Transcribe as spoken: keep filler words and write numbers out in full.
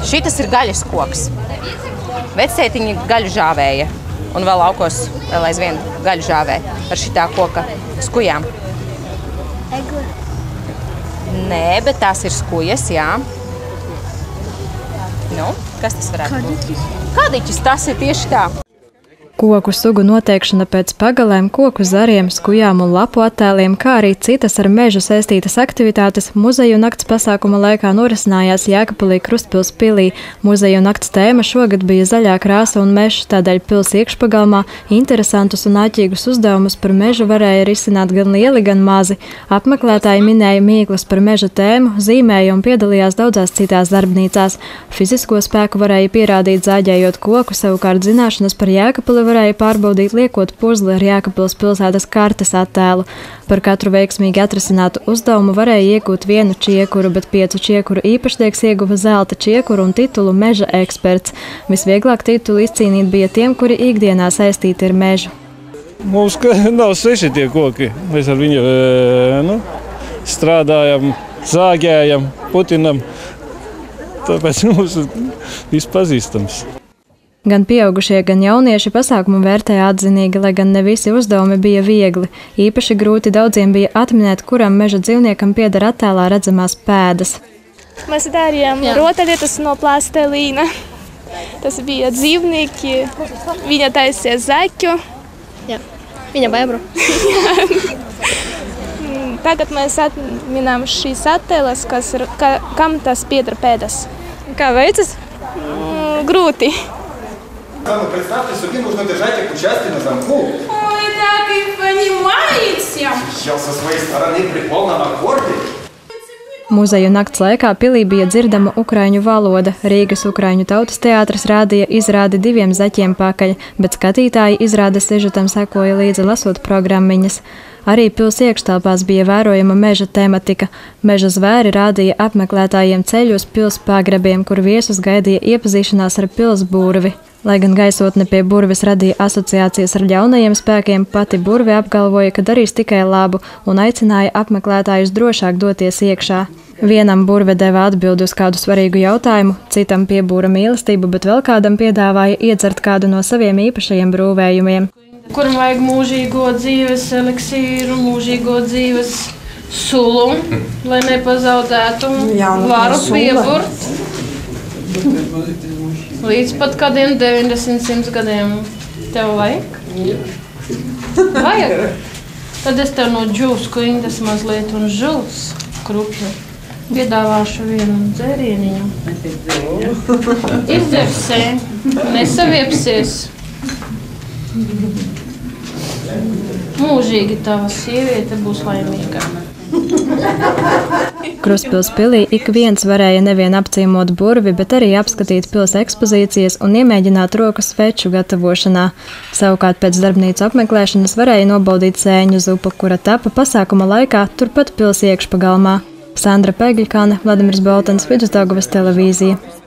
Šitas ir gaļas koks. Vectētiņi gaļu žāvēja. Un vēl laukos vēl aizvien gaļu žāvē ar šitā koka skujām. Egla. Nē, bet tās ir skujas, jā. Nu, kas tas varētu būt? Kādiķis. Kādiķis, tas ir tieši tā. Koku sugu noteikšana pēc pagalēm, koku zariem, skujām un lapu attēliem, kā arī citas ar mežu saistītas aktivitātes muzeju nakts pasākuma laikā norisinājās Jēkabpilī Krustpils pilī. Muzeju nakts tēma šogad bija zaļā krāsa un mežs, tādēļ pils iekšpagalmā interesantus un āķīgus uzdevumus par mežu varēja risināt gan lieli, gan mazi. Apmeklētāji minēja mīklas par meža tēmu, zīmēja un piedalījās daudzās citās darbnīcās. Fizisko spēku varēja pierādīt zāģējot koku, savukārt zināšanas par Jēkabpili varēja pārbaudīt liekot puzli ar Jēkabpils pilsētas kartes attēlu. Par katru veiksmīgi atrisinātu uzdevumu varēja iegūt vienu čiekuru, bet piecu čiekuru īpašnieks ieguva zelta čiekuru un titulu meža eksperts. Visvieglāk titulu izcīnīt bija tiem, kuri ikdienā saistīti ar mežu. Mums nav sveši tie koki. Mēs ar viņu nu, strādājam, zāģējam, putinam. Tāpēc mums viss pazīstams. Gan pieaugušie, gan jaunieši pasākumu vērtēja atzinīgi, lai gan ne visi uzdevumi bija viegli. Īpaši grūti daudziem bija atminēt, kuram meža dzīvniekam pieder attēlā redzamās pēdas. Mēs darījām rotaļlietas no plastelīna. Tas bija dzīvnieki, viņa taisīja zaķu. Jā, viņa bēbru. Tagad mēs atminām šīs attēlas, kas ir, ka, kam tas pieder pēdas. Kā veicas? Mm, grūti. Представьте себе, нужно держать их участие на замку. Ой, так и понимаете. Я со своей стороны при полном аккорде. Muzeju nakts laikā pilī bija dzirdama ukraiņu valoda. Rīgas Ukraiņu tautas teātris rādīja izrādi diviem zaķiem pakaļ, bet skatītāji izrādes sižetam sekoja līdzi lasot programmiņas. Arī pils iekštelpās bija vērojama meža tematika. Meža zvēri rādīja apmeklētājiem ceļu uz pils pagrebiem, kur viesus gaidīja iepazīšanās ar pils burvi. Lai gan gaisotne pie burves radīja asociācijas ar ļaunajiem spēkiem, pati burve apgalvoja, ka darīs tikai labu un aicināja apmeklētājus drošāk doties iekšā. Vienam burve deva atbildi uz kādu svarīgu jautājumu, citam piebūra mīlestību, bet vēl kādam piedāvāja iedzert kādu no saviem īpašajiem brūvējumiem. Kuram vajag mūžīgo dzīves eliksīru, mūžīgo dzīves sulu, lai nepazaudētu, varu pieburt. Līdz pat kādiem deviņdesmit simts gadiem tev vajag? Vajag? Tad es tev no džūsku indas mazliet un žūs krupju piedāvāšu vienu dzērieniņu. Izdzersi, nesaviepsies. Mūžīgi tava sieviete būs laimīga. Krustpils pilī ik viens varēja nevien apciemot burvi, bet arī apskatīt pils ekspozīcijas un iemēģināt roku sveču gatavošanā. Savukārt pēc darbnīcu apmeklēšanas varēja nobaudīt sēņu zupu, kura tapa pasākuma laikā turpat pils iekšpagalmā. Sandra Pegļkāne, Vladimirs Boltens, Vidusdaugavas televīzija.